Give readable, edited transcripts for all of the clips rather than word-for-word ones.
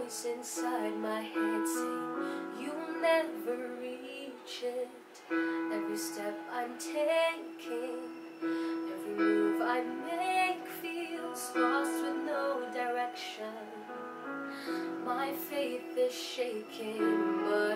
voice inside my head saying you'll never reach it. Every step I'm taking, every move I make feels lost with no direction. My faith is shaking, but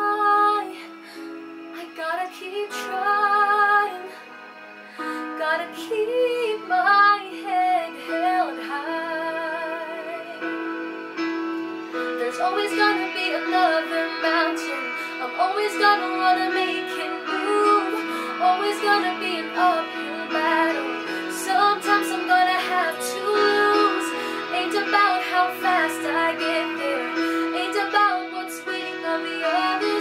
I gotta keep trying. Gotta keep my head held high. There's always gonna be another mountain. I'm always gonna wanna make it move. Always gonna be an uphill battle. Sometimes I'm gonna have to lose. Ain't about how fast I get there. Ain't about what's waiting on the other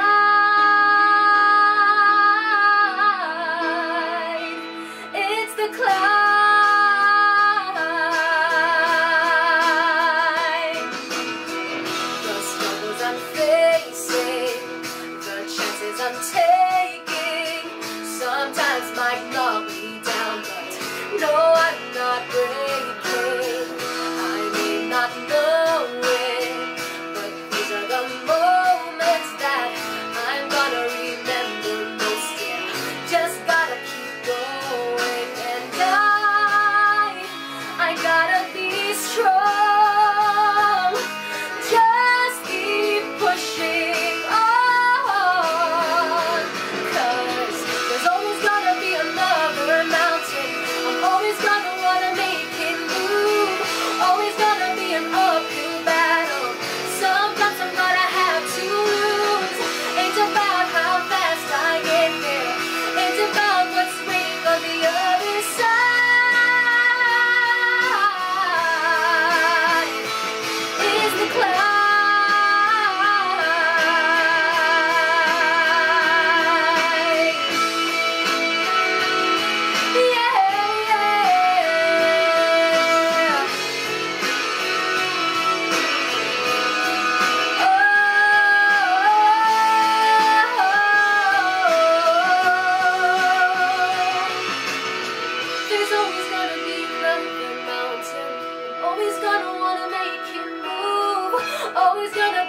side. It's the climb. The struggles I'm facing, the chances I'm taking, sometimes might knock me down, but no, I'm not breaking. I may not know it, but these are the moments that I'm gonna remember most. Yeah, just gotta keep going, and I gotta be strong. Just keep pushing on, 'cause there's always gonna be another mountain. I'm always gonna wanna make it move. Always gonna be an uphill battle. Sometimes I'm gonna have to lose. Ain't about how fast I get there. Ain't about what's waiting on the other side. Is the climb. Yeah, yeah. There's always gonna be another mountain. Always gonna wanna make it move. Always gonna